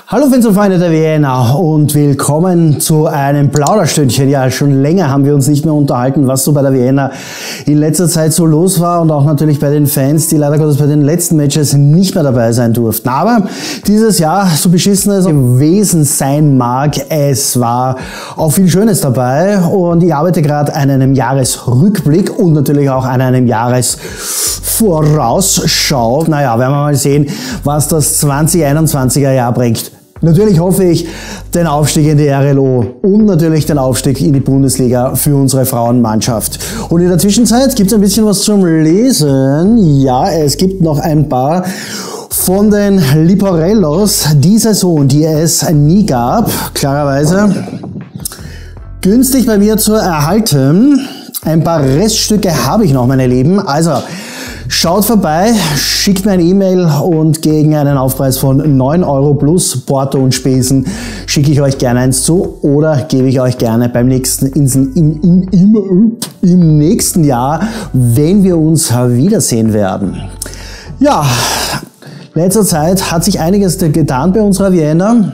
Hallo Fans und Freunde der Vienna und willkommen zu einem Plauderstündchen. Ja, schon länger haben wir uns nicht mehr unterhalten, was so bei der Vienna in letzter Zeit so los war und auch natürlich bei den Fans, die leider Gottes bei den letzten Matches nicht mehr dabei sein durften. Aber dieses Jahr, so beschissen es gewesen sein mag, es war auch viel Schönes dabei und ich arbeite gerade an einem Jahresrückblick und natürlich auch an einem Jahresvorausschau. Naja, werden wir mal sehen, was das 2021er Jahr bringt. Natürlich hoffe ich den Aufstieg in die RLO und natürlich den Aufstieg in die Bundesliga für unsere Frauenmannschaft. Und in der Zwischenzeit gibt es ein bisschen was zum Lesen. Ja, es gibt noch ein paar von den Liporellos, die Saison, die es nie gab, klarerweise günstig bei mir zu erhalten. Ein paar Reststücke habe ich noch, meine Lieben. Also schaut vorbei, schickt mir eine E-Mail und gegen einen Aufpreis von 9 € plus Porto und Spesen schicke ich euch gerne eins zu oder gebe ich euch gerne beim nächsten im nächsten Jahr, wenn wir uns wiedersehen werden. Ja, in letzter Zeit hat sich einiges getan bei unserer Vienna.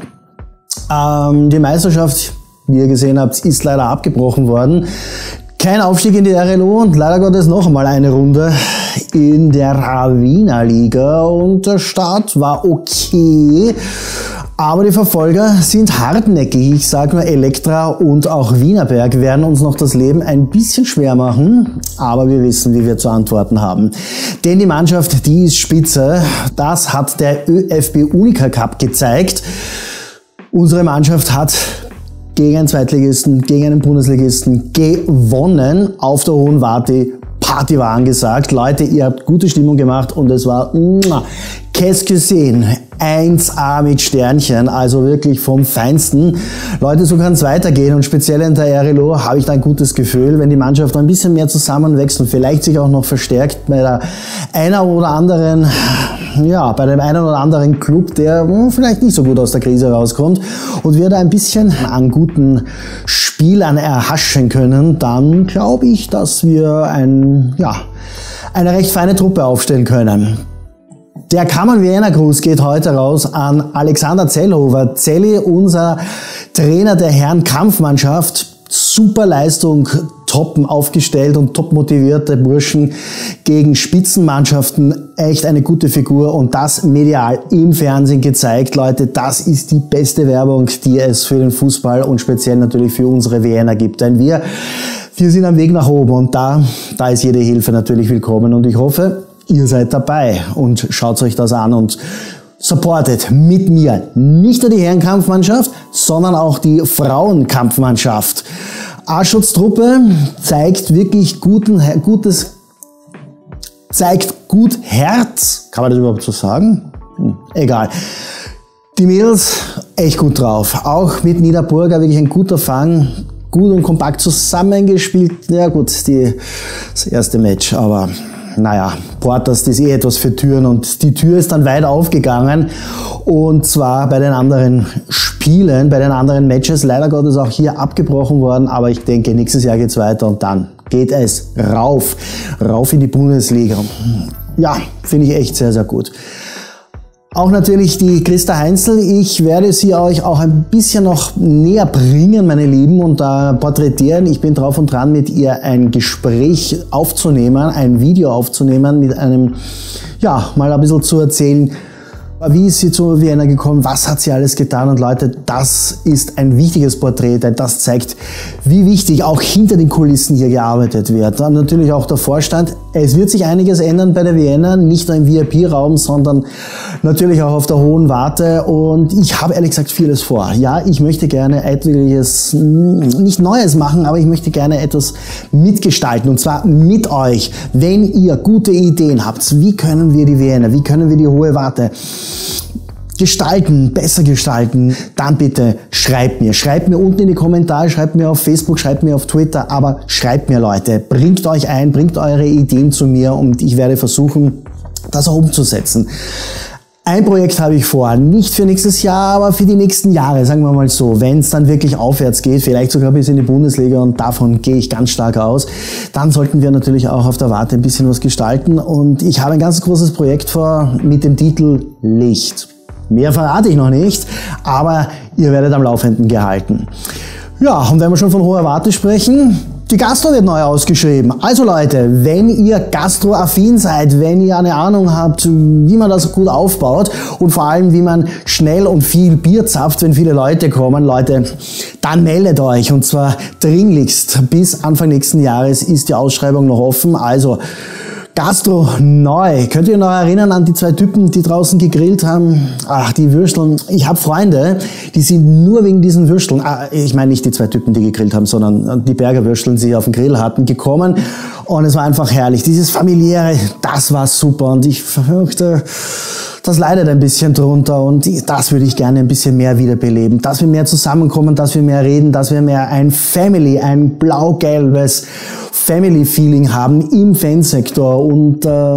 Die Meisterschaft, wie ihr gesehen habt, ist leider abgebrochen worden. Kein Aufstieg in die RLO und leider Gottes noch einmal eine Runde in der Wiener Liga und der Start war okay, aber die Verfolger sind hartnäckig. Ich sage nur, Elektra und auch Wienerberg werden uns noch das Leben ein bisschen schwer machen, aber wir wissen, wie wir zu antworten haben. Denn die Mannschaft, die ist spitze, das hat der ÖFB Unica Cup gezeigt. Unsere Mannschaft hat gegen einen Zweitligisten, gegen einen Bundesligisten gewonnen auf der Hohen Warte. Party war angesagt. Leute, ihr habt gute Stimmung gemacht und es war qu'est-ce que c'est? 1A mit Sternchen, also wirklich vom Feinsten. Leute, so kann es weitergehen und speziell in der RLO habe ich da ein gutes Gefühl, wenn die Mannschaft ein bisschen mehr zusammenwächst und vielleicht sich auch noch verstärkt bei der einer oder anderen, ja, bei dem einen oder anderen Club, der vielleicht nicht so gut aus der Krise rauskommt und wir da ein bisschen an guten Spielern erhaschen können, dann glaube ich, dass wir eine recht feine Truppe aufstellen können. Der Kammern-Vienna-Gruß geht heute raus an Alexander Zellhofer. Zelli, unser Trainer der Herren-Kampfmannschaft. Super Leistung, top aufgestellt und top motivierte Burschen gegen Spitzenmannschaften. Echt eine gute Figur und das medial im Fernsehen gezeigt. Leute, das ist die beste Werbung, die es für den Fußball und speziell natürlich für unsere Vienna gibt. Denn wir sind am Weg nach oben und da ist jede Hilfe natürlich willkommen und ich hoffe, ihr seid dabei und schaut euch das an und supportet mit mir nicht nur die Herrenkampfmannschaft, sondern auch die Frauenkampfmannschaft. A-Schutztruppe zeigt wirklich zeigt gut Herz. Kann man das überhaupt so sagen? Egal. Die Mädels echt gut drauf. Auch mit Niederburger wirklich ein guter Fang. Gut und kompakt zusammengespielt. Ja gut, das erste Match, aber naja, Portas, das ist eh etwas für Türen und die Tür ist dann weit aufgegangen und zwar bei den anderen Spielen, bei den anderen Matches, leider Gottes auch hier abgebrochen worden, aber ich denke, nächstes Jahr geht's weiter und dann geht es rauf in die Bundesliga. Ja, finde ich echt sehr, sehr gut. Auch natürlich die Christa Heinzel. Ich werde sie euch auch ein bisschen noch näher bringen, meine Lieben, und porträtieren. Ich bin drauf und dran, mit ihr ein Gespräch aufzunehmen, ein Video aufzunehmen, mit einem, ja, mal ein bisschen zu erzählen, wie ist sie zu Vienna gekommen, was hat sie alles getan und Leute, das ist ein wichtiges Porträt, denn das zeigt, wie wichtig auch hinter den Kulissen hier gearbeitet wird. Dann natürlich auch der Vorstand. Es wird sich einiges ändern bei der Vienna, nicht nur im VIP-Raum, sondern natürlich auch auf der Hohen Warte und ich habe ehrlich gesagt vieles vor. Ja, ich möchte gerne etwas, nicht Neues machen, aber ich möchte gerne etwas mitgestalten und zwar mit euch. Wenn ihr gute Ideen habt, wie können wir die Vienna, wie können wir die Hohe Warte gestalten, besser gestalten, dann bitte schreibt mir unten in die Kommentare, schreibt mir auf Facebook, schreibt mir auf Twitter, aber schreibt mir Leute, bringt euch ein, bringt eure Ideen zu mir und ich werde versuchen, das auch umzusetzen. Ein Projekt habe ich vor, nicht für nächstes Jahr, aber für die nächsten Jahre, sagen wir mal so, wenn es dann wirklich aufwärts geht, vielleicht sogar bis in die Bundesliga und davon gehe ich ganz stark aus, dann sollten wir natürlich auch auf der Warte ein bisschen was gestalten und ich habe ein ganz großes Projekt vor mit dem Titel Licht. Mehr verrate ich noch nicht, aber ihr werdet am Laufenden gehalten. Ja, und wenn wir schon von hoher Warte sprechen, die Gastro wird neu ausgeschrieben. Also Leute, wenn ihr gastroaffin seid, wenn ihr eine Ahnung habt, wie man das gut aufbaut und vor allem, wie man schnell und viel Bier zapft, wenn viele Leute kommen, Leute, dann meldet euch und zwar dringlichst. Bis Anfang nächsten Jahres ist die Ausschreibung noch offen. Also Gastro neu. Könnt ihr euch noch erinnern an die zwei Typen, die draußen gegrillt haben? Ach, die Würsteln. Ich habe Freunde, die sind nur wegen diesen Würsteln, ich meine nicht die zwei Typen, die gegrillt haben, sondern die Burgerwürsteln, die sie auf dem Grill hatten, gekommen. Und es war einfach herrlich. Dieses familiäre, das war super. Und ich fürchte, das leidet ein bisschen drunter und das würde ich gerne ein bisschen mehr wiederbeleben. Dass wir mehr zusammenkommen, dass wir mehr reden, dass wir mehr ein Family, ein blau-gelbes Family-Feeling haben im Fansektor und da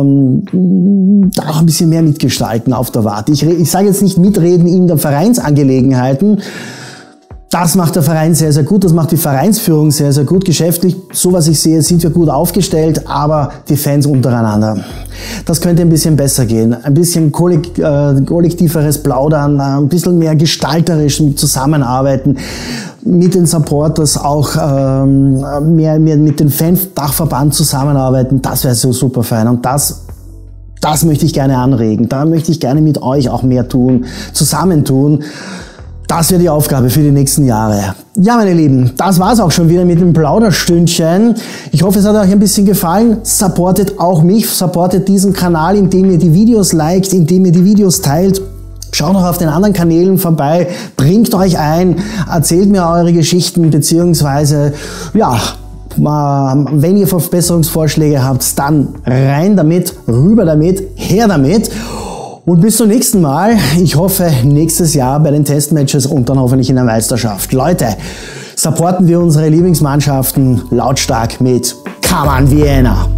auch ein bisschen mehr mitgestalten auf der Warte. Ich sage jetzt nicht mitreden in der Vereinsangelegenheiten. Das macht der Verein sehr, sehr gut, das macht die Vereinsführung sehr, sehr gut. Geschäftlich, so was ich sehe, sind wir gut aufgestellt, aber die Fans untereinander, das könnte ein bisschen besser gehen. Ein bisschen kollektiveres Plaudern, ein bisschen mehr gestalterisch zusammenarbeiten, mit den Supporters auch mehr mit dem Fan-Dachverband zusammenarbeiten, das wäre so super fein. Und das möchte ich gerne anregen, da möchte ich gerne mit euch auch mehr tun, zusammentun. Das wäre die Aufgabe für die nächsten Jahre. Ja, meine Lieben, das war's auch schon wieder mit dem Plauderstündchen. Ich hoffe, es hat euch ein bisschen gefallen. Supportet auch mich, supportet diesen Kanal, indem ihr die Videos liked, indem ihr die Videos teilt. Schaut noch auf den anderen Kanälen vorbei, bringt euch ein, erzählt mir eure Geschichten, beziehungsweise, ja, wenn ihr Verbesserungsvorschläge habt, dann rein damit, rüber damit, her damit. Und bis zum nächsten Mal. Ich hoffe, nächstes Jahr bei den Testmatches und dann hoffentlich in der Meisterschaft. Leute, supporten wir unsere Lieblingsmannschaften lautstark mit Come on Vienna!